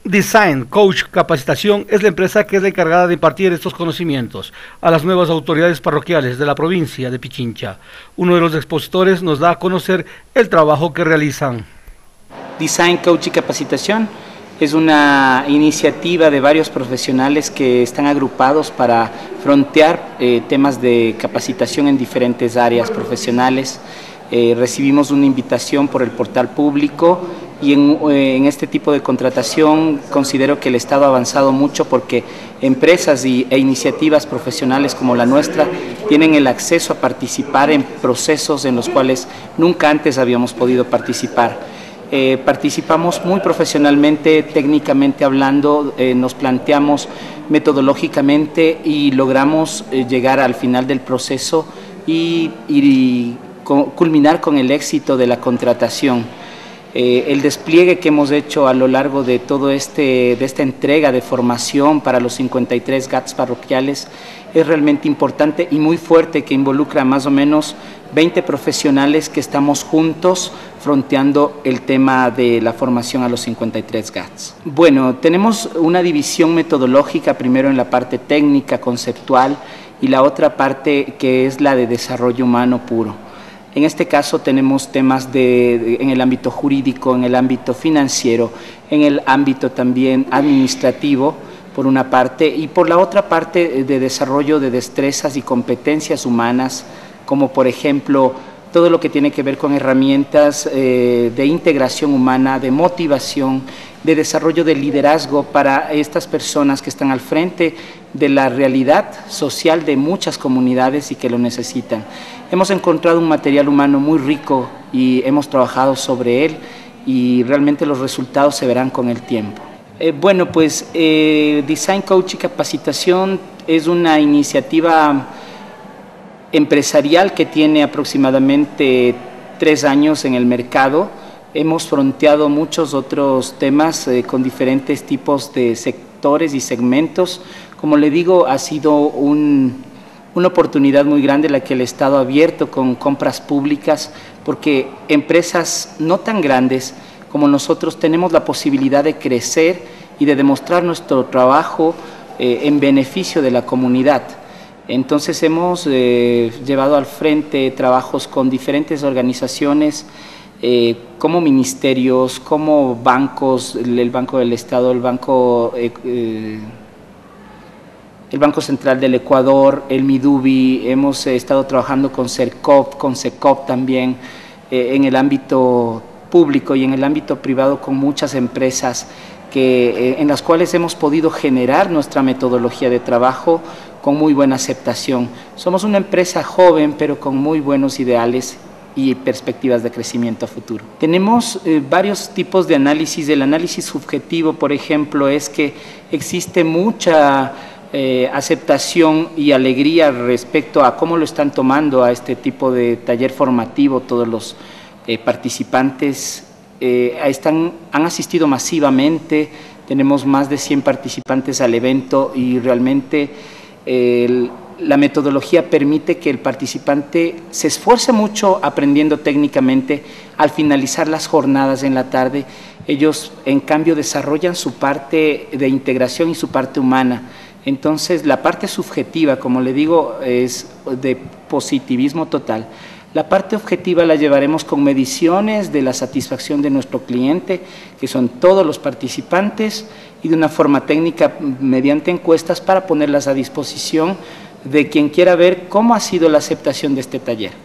Design Coach Capacitación es la empresa que es la encargada de impartir estos conocimientos a las nuevas autoridades parroquiales de la provincia de Pichincha. Uno de los expositores nos da a conocer el trabajo que realizan. Design Coach y Capacitación es una iniciativa de varios profesionales que están agrupados para frontear temas de capacitación en diferentes áreas profesionales. Recibimos una invitación por el portal público y en este tipo de contratación considero que el Estado ha avanzado mucho porque empresas e iniciativas profesionales como la nuestra tienen el acceso a participar en procesos en los cuales nunca antes habíamos podido participar. Participamos muy profesionalmente, técnicamente hablando, nos planteamos metodológicamente y logramos llegar al final del proceso y culminar con el éxito de la contratación. El despliegue que hemos hecho a lo largo de todo de esta entrega de formación para los 53 GATS parroquiales es realmente importante y muy fuerte, que involucra más o menos 20 profesionales que estamos juntos fronteando el tema de la formación a los 53 GATS. Bueno, tenemos una división metodológica, primero en la parte técnica, conceptual, y la otra parte que es la de desarrollo humano puro. En este caso tenemos temas en el ámbito jurídico, en el ámbito financiero, en el ámbito también administrativo, por una parte, y por la otra parte de desarrollo de destrezas y competencias humanas, como por ejemplo todo lo que tiene que ver con herramientas de integración humana, de motivación, de desarrollo de liderazgo para estas personas que están al frente de la realidad social de muchas comunidades y que lo necesitan. Hemos encontrado un material humano muy rico y hemos trabajado sobre él y realmente los resultados se verán con el tiempo. Bueno, pues Design Coach y Capacitación es una iniciativa empresarial que tiene aproximadamente 3 años en el mercado. Hemos fronteado muchos otros temas con diferentes tipos de sectores y segmentos. Como le digo, ha sido una oportunidad muy grande la que el Estado ha abierto con compras públicas, porque empresas no tan grandes como nosotros tenemos la posibilidad de crecer y de demostrar nuestro trabajo en beneficio de la comunidad. Entonces hemos llevado al frente trabajos con diferentes organizaciones como ministerios, como bancos, el Banco del Estado, el Banco Central del Ecuador, el Midubi. Hemos estado trabajando con CERCOP, con SECOP también, en el ámbito público y en el ámbito privado con muchas empresas en las cuales hemos podido generar nuestra metodología de trabajo con muy buena aceptación. Somos una empresa joven, pero con muy buenos ideales y perspectivas de crecimiento a futuro. Tenemos varios tipos de análisis. El análisis subjetivo, por ejemplo, es que existe mucha aceptación y alegría respecto a cómo lo están tomando a este tipo de taller formativo todos los participantes. Han asistido masivamente, tenemos más de 100 participantes al evento y realmente la metodología permite que el participante se esfuerce mucho aprendiendo técnicamente. Al finalizar las jornadas en la tarde, ellos en cambio desarrollan su parte de integración y su parte humana. Entonces la parte subjetiva, como le digo, es de positivismo total. La parte objetiva la llevaremos con mediciones de la satisfacción de nuestro cliente, que son todos los participantes, y de una forma técnica mediante encuestas para ponerlas a disposición de quien quiera ver cómo ha sido la aceptación de este taller.